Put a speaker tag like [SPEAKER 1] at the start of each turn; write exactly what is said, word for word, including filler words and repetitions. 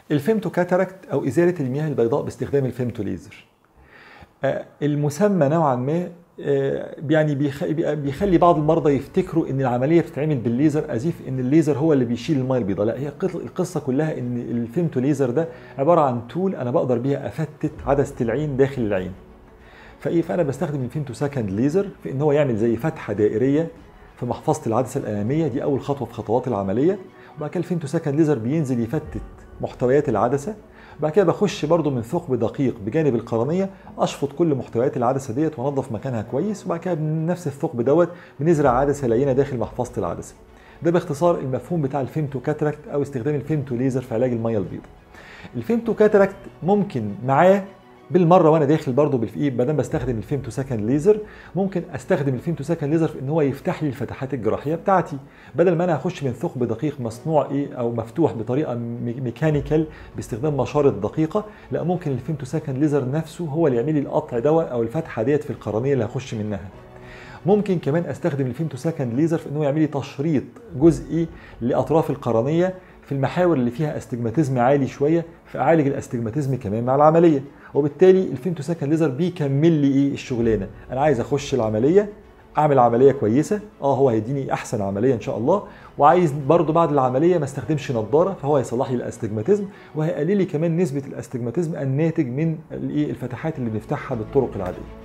[SPEAKER 1] الفيمتو كاتاراكت او ازاله المياه البيضاء باستخدام الفيمتو ليزر. المسمى نوعا ما يعني بيخلي بعض المرضى يفتكروا ان العمليه بتتعمل بالليزر، ازيف ان الليزر هو اللي بيشيل الميه البيضاء. لا، هي القصه كلها ان الفيمتو ليزر ده عباره عن تول انا بقدر بيها افتت عدسه العين داخل العين. فايه فانا بستخدم الفيمتو سكند ليزر في ان هو يعمل زي فتحه دائريه في محفظه العدسه الاماميه، دي اول خطوه في خطوات العمليه. وبعد كده الفيمتو سكند ليزر بينزل يفتت محتويات العدسه. بعد كده بخش برضو من ثقب دقيق بجانب القرنيه، اشفط كل محتويات العدسه ديت وانظف مكانها كويس. وبعد كده بنفس الثقب دوت بنزرع عدسه لينه داخل محفظه العدسه. ده باختصار المفهوم بتاع الفيمتو كاتاراكت او استخدام الفيمتو ليزر في علاج الميه البيضاء. الفيمتو كاتاراكت ممكن معاه بالمره وانا داخل برضه بالايه، ما دام بستخدم الفيمتو سكند ليزر ممكن استخدم الفيمتو سكند ليزر في ان هو يفتح لي الفتحات الجراحيه بتاعتي، بدل ما انا اخش من ثقب دقيق مصنوع ايه او مفتوح بطريقه ميكانيكال باستخدام مشارط دقيقه. لا، ممكن الفيمتو سكند ليزر نفسه هو اللي يعمل لي القطع دوت او الفتحه ديت في القرنيه اللي هخش منها. ممكن كمان استخدم الفيمتو سكند ليزر في انه يعمل لي تشريط جزئي لاطراف القرنيه في المحاور اللي فيها استجماتيزم عالي شويه، فاعالج الاستجماتيزم كمان مع العمليه. وبالتالي الفيمتو سكند ليزر بيكمل لي ايه الشغلانه. انا عايز اخش العمليه اعمل عمليه كويسه، اه هو هيديني احسن عمليه ان شاء الله، وعايز برضو بعد العمليه ما استخدمش نظاره، فهو هيصلح لي الاستجماتيزم وهيقلل لي كمان نسبه الاستجماتيزم الناتج من الفتحات اللي بنفتحها بالطرق العاديه.